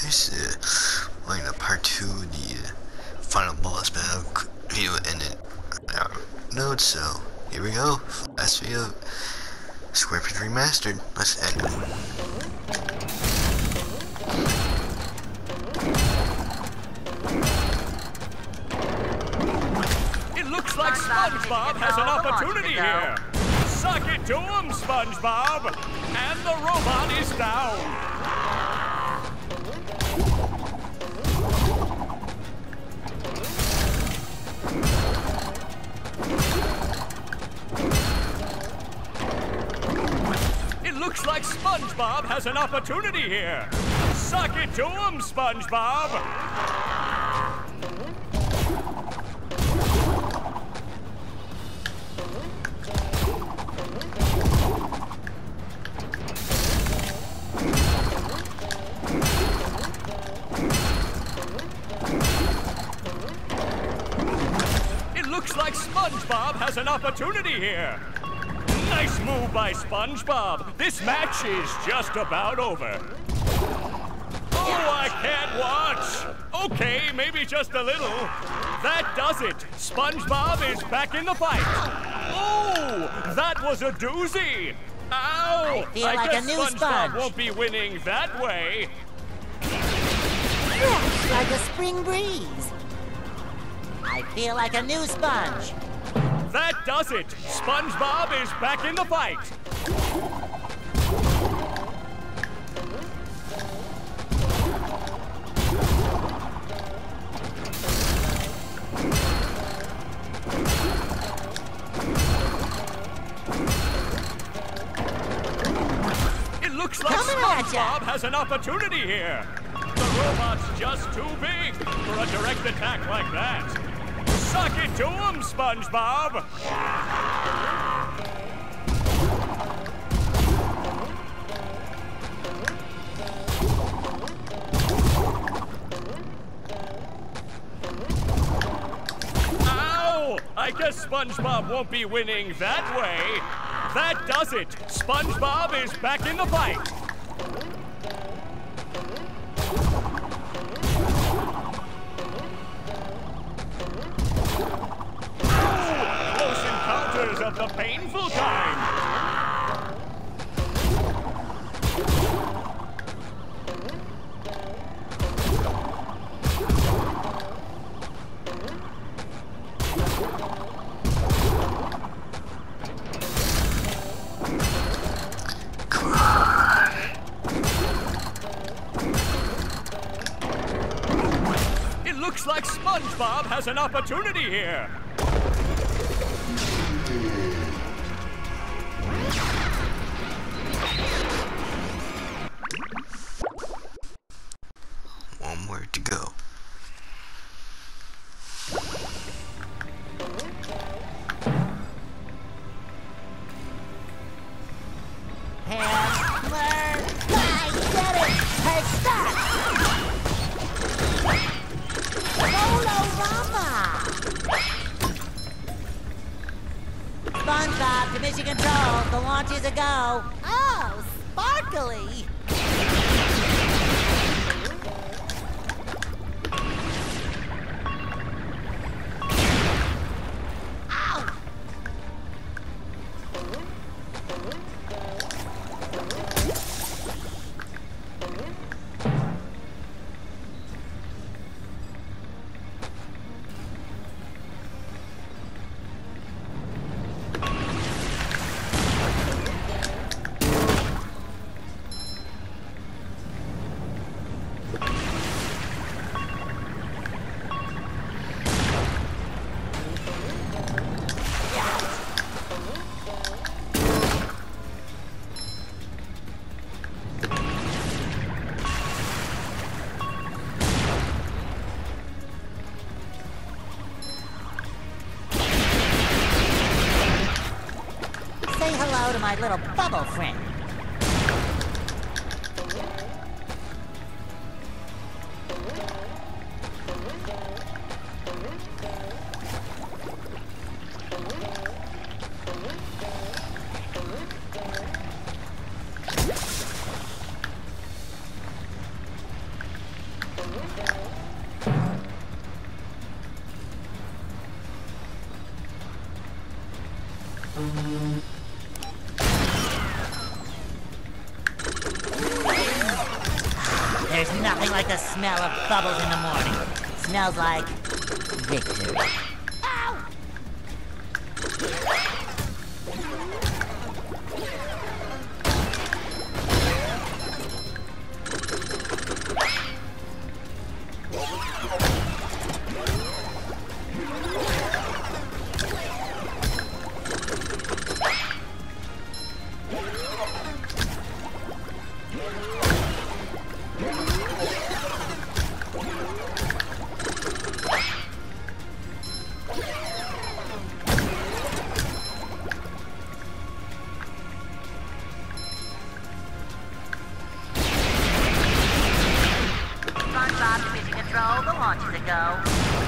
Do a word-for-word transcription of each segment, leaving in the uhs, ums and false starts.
guys. Uh, we're in part two, the uh, final boss battle video ended our note, so here we go. Last video, SquarePants Remastered. Let's end it. It looks like SpongeBob has an opportunity here. Suck it to him, SpongeBob! And the robot is down. It looks like SpongeBob has an opportunity here. Suck it to him, SpongeBob! Looks like SpongeBob has an opportunity here. Nice move by SpongeBob. This match is just about over. Oh, I can't watch. Okay, maybe just a little. That does it. SpongeBob is back in the fight. Oh, that was a doozy. Ow! I feel I like guess a new SpongeBob sponge. won't be winning that way. Fresh like a spring breeze. I feel like a new sponge. That does it. SpongeBob is back in the fight. It looks like Coming at ya. SpongeBob has an opportunity here. The robot's just too big for a direct attack like that. Suck it to him, SpongeBob! Ow! I guess SpongeBob won't be winning that way. That does it. SpongeBob is back in the fight. Of the painful kind. Come on. It looks like SpongeBob has an opportunity here. One more to go. Hammer! I get it! Hey, stop! Solo-rama! SpongeBob to mission control. The launch is a go. Oh, sparkly! Say hello to my little bubble friend. nothing like the smell of bubbles in the morning. Smells like victory. Ow! SpongeBob, mission control, the launch is a go.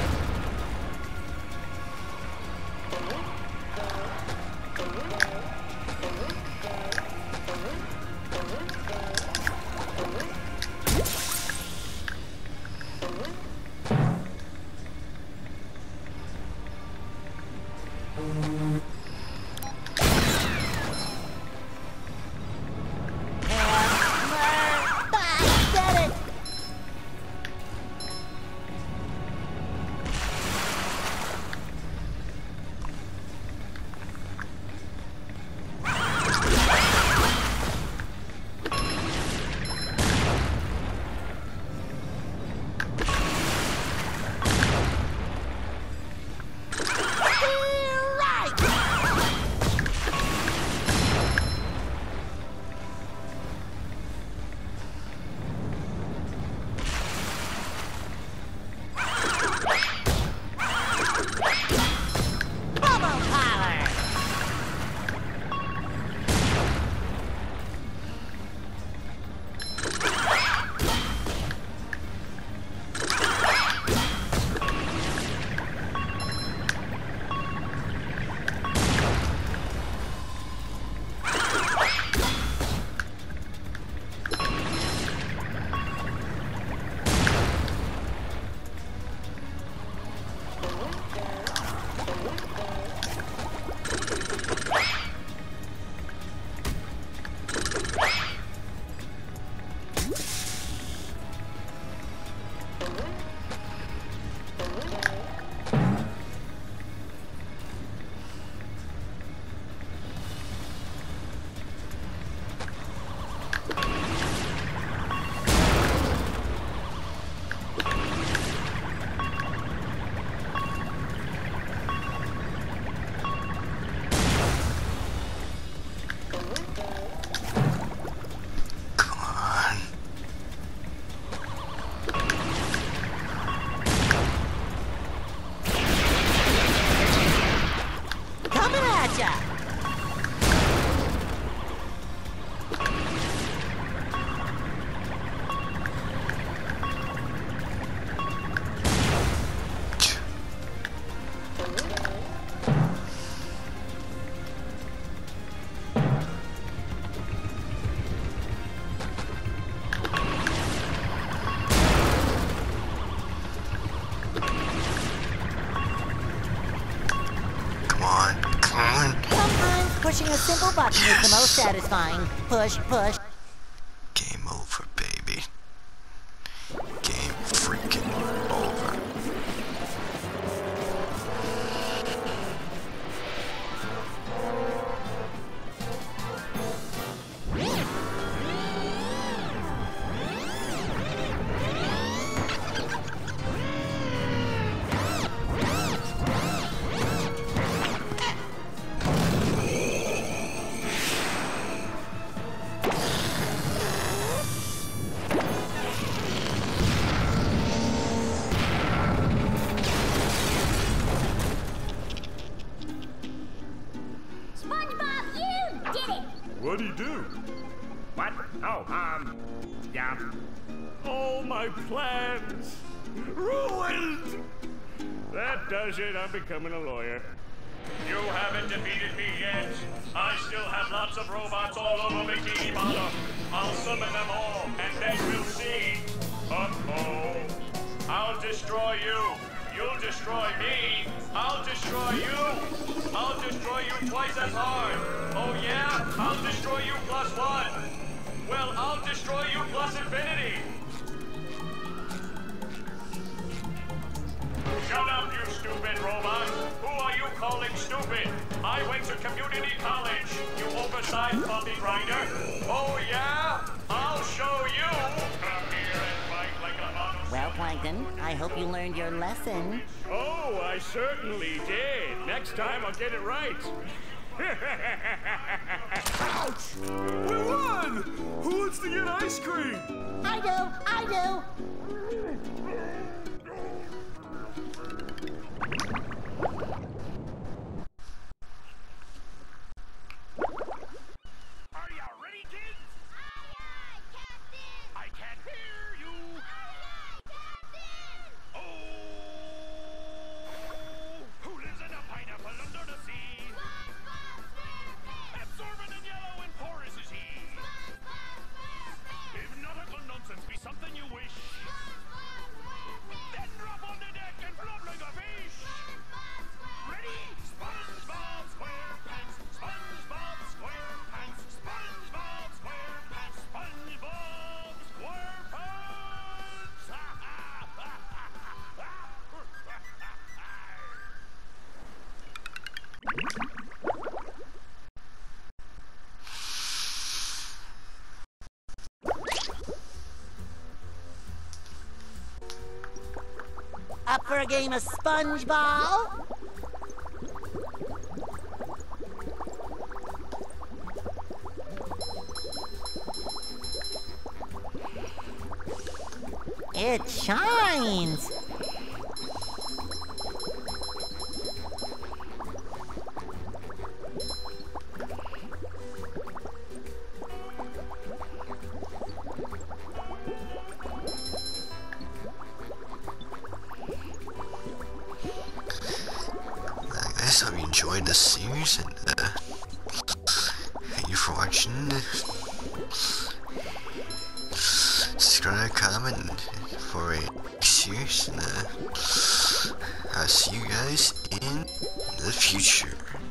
Pushing a simple button yes. is the most satisfying. Push, push. Game over, baby. Game freaking over. What'd he do? What? Oh, um, yeah. All my plans ruined! That does it. I'm becoming a lawyer. You haven't defeated me yet. I still have lots of robots all over Bikini Bottom. I'll summon them all, and then we'll see. Uh-oh. I'll destroy you. You'll destroy me. I'll destroy you. I'll destroy you twice as hard. Oh yeah? I'll destroy you plus one. Well, I'll destroy you plus infinity. I went to community college, you oversized body grinder. Oh yeah? I'll show you. Come here and fight like a mono. Well, Plankton, I hope you learned your lesson. Oh, I certainly did. Next time I'll get it right. Ouch! We won! Who wants to get ice cream? I do, I do. Are you ready, kids? Aye, aye, Captain! I can't hear you. Aye, aye, Captain! Oh, who lives in a pineapple under the sea? SpongeBob SquarePants! Absorbent and yellow and porous is he. SpongeBob SquarePants! If nautical nonsense be something you wish, SpongeBob SquarePants! then drop on the deck and float like a fish. SpongeBob SquarePants! Ready? SpongeBob SquarePants, SpongeBob SquarePants, SpongeBob SquarePants, SpongeBob SquarePants. Up for a game of SpongeBob? It shines. Guys, hope you enjoyed this series, and uh, thank you for watching. Subscribe, comment for a series, and uh, I'll see you guys in the future.